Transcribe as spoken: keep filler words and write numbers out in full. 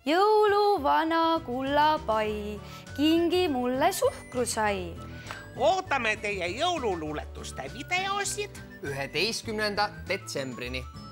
Jõuluvana kullapai, kingi mulle suhkrusai. Ootame teie jõululuuletuste videosid üheteistkümnenda detsembrini.